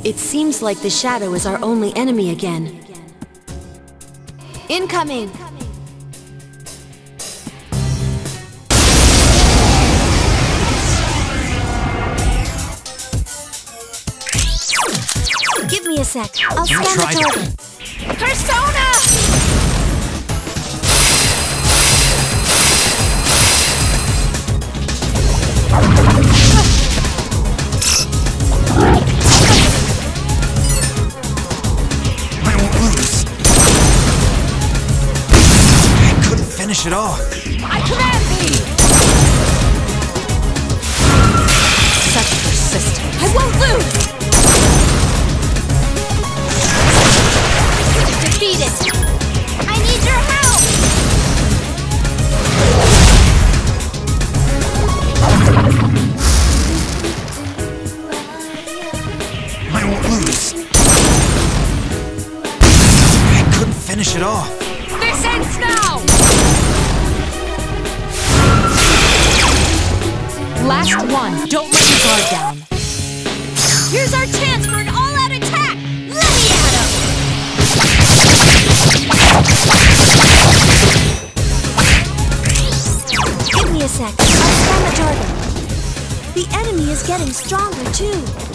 It seems like the shadow is our only enemy again. Incoming! Give me a sec. I'll scan the target. Persona! I won't lose. I couldn't finish it off. I command thee! Such persistence. I won't lose! Defeat it! I need your help! I won't lose. I couldn't finish it off. This ends now! Last one. Don't let your guard down. Here's our chance for an all-out attack! Let me at him! Give me a sec. I'll scan the target. The enemy is getting stronger too.